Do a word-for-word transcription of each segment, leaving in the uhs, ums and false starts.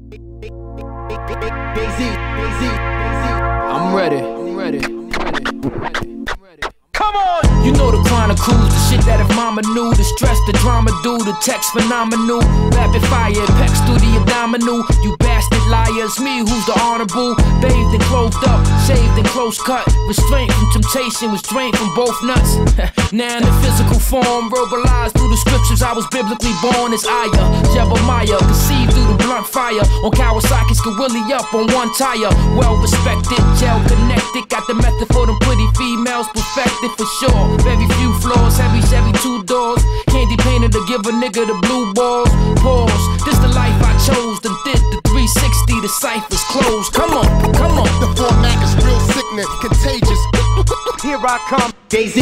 I'm ready. I'm ready. I'm ready. I'm ready. I'm ready. Come on! You know the chronicles, the shit that if mama knew, the stress, the drama do, the text phenomenal, rapid fire, pecs through the abdominal. You bastard liars, me who's the honorable, bathed and clothed up, shaved and close cut, restraint from temptation, was drained from both nuts. Now in the physical form, verbalized through the scriptures, I was biblically born as Aya, Jebemiah, conceived through the blunt fire, on Kawasaki's Gorilla up on one tire, well respected, gel connected, got the method for them pretty females perfected for sure. Very few flaws, heavy Chevy two doors, candy painted to give a nigga the blue balls. Pause, this the life I chose, then did the three sixty, the ciphers closed. Come on, come on. The format is real sickness, contagious. Here I come, Jay-Z.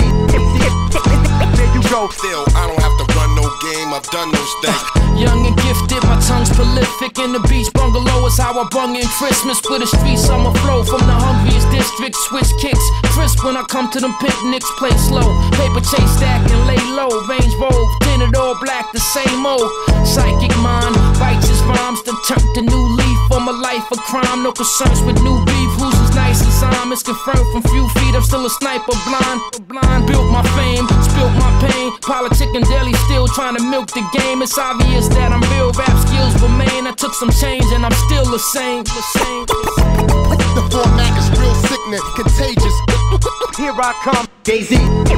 There you go. Still, I don't have to run no game, I've done those things. Young and gifted, my tongue's prolific. In the beach bungalow is how I brung in Christmas. With a street summer flow from the hungriest district. Switch kicks, crisp when I come to them picnics. Play slow, paper chase stack and lay low. Range Rover, tinted all black, the same old. Psychic mind, righteous rhymes, then turned a new leaf for my life of crime. No concerns with new beef, who's as nice as I'm. It's confirmed from few feet, I'm still a sniper blind. Blind, built my fame, spilt my pain. Politic and daily still trying to milk the game. It's obvious that I'm real, rap skills remain. I took some change and I'm still the same. The same. The format is real sickness, contagious. Here I come, Jay-Z.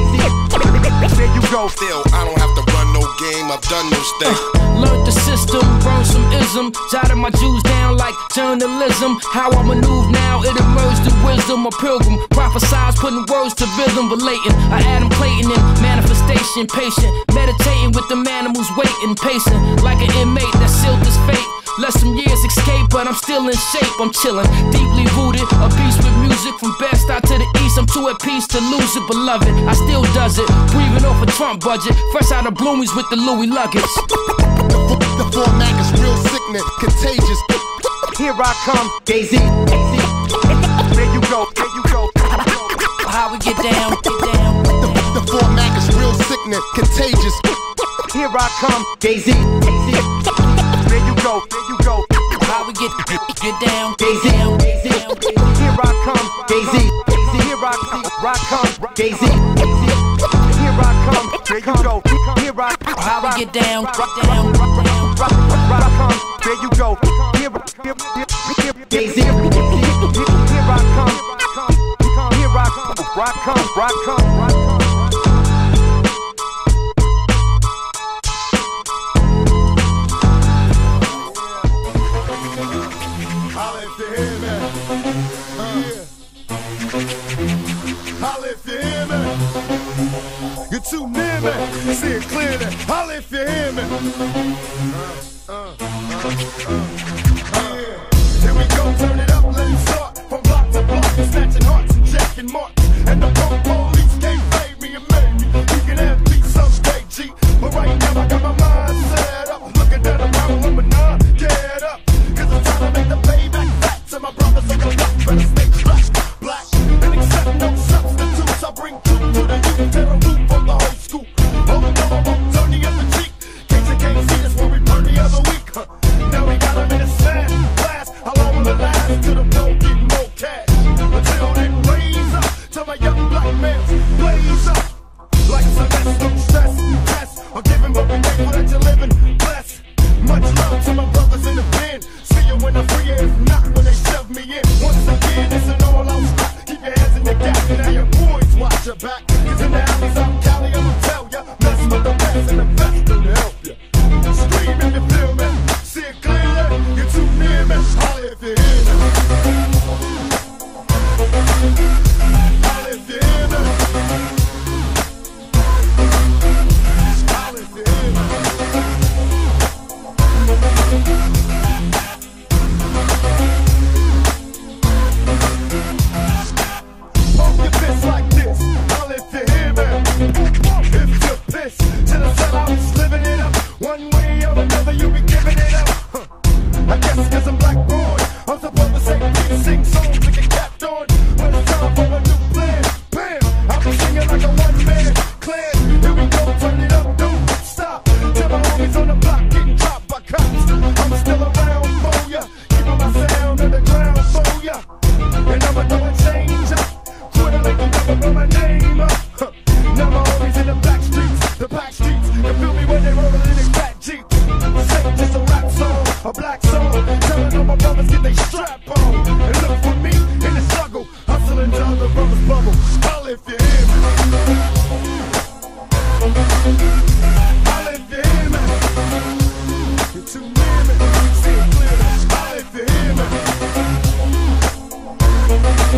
There you go. Still, I don't have to run no game, I've done those things. Uh, learned the system, burned some ism, jotted my Jews down like journalism. How I maneuver now, it emerged in wisdom. A pilgrim, prophesize, putting words to rhythm, relating. I Adam Clayton in manifestation, patient, meditating with the animals waiting, pacing like an inmate that sealed his fate. Let some years escape, but I'm still in shape. I'm chillin', deeply rooted, a beast with music from best out to the east. I'm too at peace to lose it, beloved. I still does it, breathing off a Trump budget, fresh out of Bloomies with the Louis luggage. The, the format is real sickness, contagious. Here I come, Jay-Z. There you go, there you go. How we get down, get down. The, the format is real sickness, contagious. Here I come, Jay-Z. There you go, there you go. How we get get down, Jay-Z. Here I come, Jay-Z. Here I come, I come, Jay-Z. Here I come, there you go. Here I come. How we get down, get down, I come, there you go. Here, here, here, Jay-Z. Here I come, here I come, I come, I come, I come. You're too near me, see it clearly. Holla if you hear me. Uh, uh, uh, uh, yeah. Here we go, turn it up, let it start. From block to block, snatching hearts and jacking marks. And the punk police can't fade me and make me. You can have me someday, G. But right now I got my mind set up. Looking down around number nine, get up. Cause it's time to make the payback back to my brothers on the block. Better stay black, black. And accept no substitutes. I bring truth to the youth, tear a roof from the whole school. Oh no, I won't turn the other cheek. Case you can't see this when we burn the other week. Huh. Now we got them in a sand blast. How long will it last until them don't get more cash? Until they raise up to my young black man blaze up. Like Sylvester, no stress, test. I'm giving what we grateful that you're living blessed. Much love to my brothers in the pen. See you when I'm free, if not when they shove me in. Once again, it's an all-out stop. Keep your hands in the gap, and now your boys watch your back. Cause in the alleys out Cali, I'ma tell ya, mess with the best and the best to help ya. Scream if you feel me, see it clearly. You're too near me, holla if you hear me. Holla if you hear me. Holla if you hear me. Pump your fist like this, holla if you hear me. If you're pissed, till the sell out, slip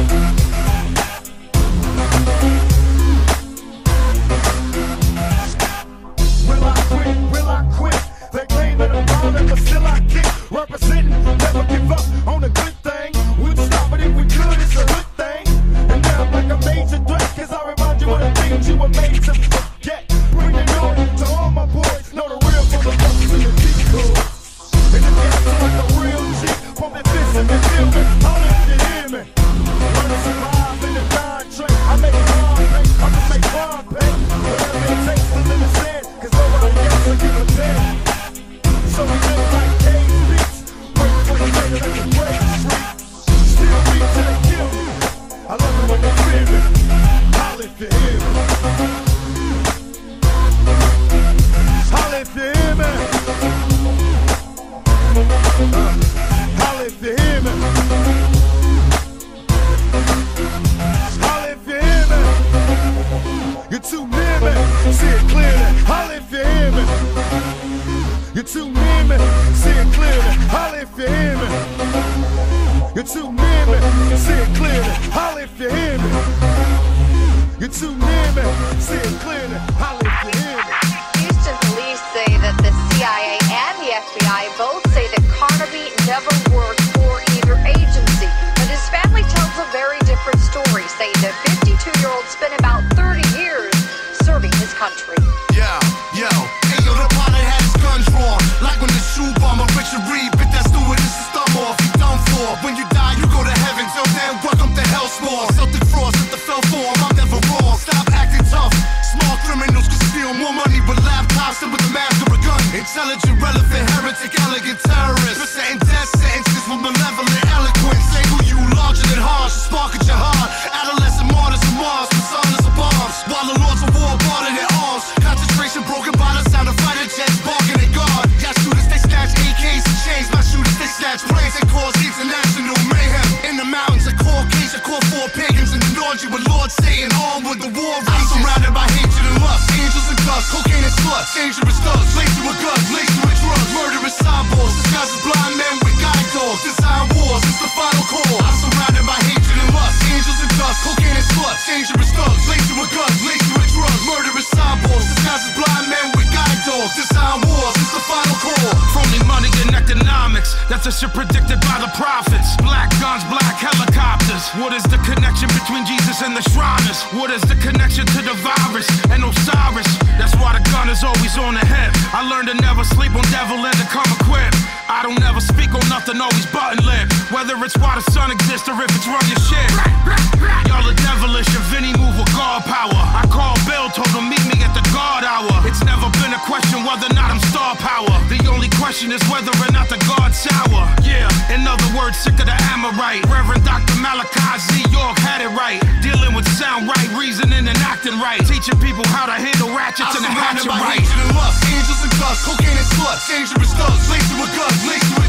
Will I quit? Will I quit? They claim that I'm violent, but still I kick. Representing, never give up on a good thing. We'd stop it if we could, it's a good thing. And now I'm like a major threat, cause I remind you of the things you were made to forget. Bring it on to all my boys, know the real from the fuckers and the decoys. And the gas are like a real G, pump that fist and then feel me. Holler if you hear me. Learn to survive in the nine train. I make hard pay, I just make hard pay. Whatever it takes to live is dead, cause nobody else will give a damn. So we live like cage beats, wait for the day that I can break free. Still beat till they kill me. I love it when they fear me. Holler if you hear me. Holler if you hear me. Uh, holler if you hear me. Holler if you hear me. You're too near me. See it clearly. Holler if you hear me. You're too near me, see it clearly. Holler if you hear me. You're too near me, see it clearly. Holler if you hear me. You're too near me, see it clearly. Holler if you hear me. Houston police say that the C I A and the F B I both say that Carnaby never worked for either agency. But his family tells a very different story, saying the fifty-two-year-old spent about thirty years serving his country. Yo, yo, hey yo, the pilot had his guns drawn. Like when the shoe bomber Richard Reed bit that stewardess his thumb off. You done for. When you die, you go to heaven. Till then, welcome to hell's spawn. Celtic frost at the fell form. I'm never wrong. Stop acting tough. Small criminals can steal more money with laptops than with the mask of a gun. Intelligent, relevant, heretic, elegant terrorists. Presenting death sentences with malevolent eloquence. Say who you larger than harsh. Spark at your heart. Adolescent martyrs of Mars. Personas of bombs. While the lords of war bartered their arms. Concentration broken by the sound of fighter jets barking at God. Y'all shooters, they snatch A Ks and chains. My shooters, they snatch planes and cause international mayhem. In the mountains, a Caucasian call for pagans. In the North, you with Lord Satan, armed with the war races. I'm surrounded by hatred and lust, angels and dust, cocaine and sluts, dangerous thugs, laced you with guns, laced you with drugs, murderous cyborgs, disguised as blind men with guide dogs, design wars, it's the final call. I'm surrounded by hatred and lust, angels and dust, cocaine and sluts, dangerous thugs, laced you with guns, laced you with drugs, murderous cyborgs, disguised as blind men with guide dogs, design wars, it's the final call. Phony money and economics, that's a shit predicted by the prophets. Black guns, black helicopters. What is the connection between Jesus and the Shriners? What is the connection to the virus and Osiris? That's why the gun is always on the hip. I learned to never sleep on devil and to come equipped. I don't ever speak on nothing, always button lip. Whether it's why the sun exists or if it's run your shit. Y'all are devilish and Vinny move with God power. I called Bill, told him meet me at the guard hour. It's never been a question whether or not I'm star power. The only question is whether or not the God's sour. Yeah, in other words, sick of the Amorite. Reverend Doctor Malachi Z. York had it right. Dealing with sound right, reasoning and acting right. Teaching people how to handle ratchets and the hatchet right. Hatred and lust, angels and dust, cocaine and sluts, dangerous thugs, laced you with guns, laced you with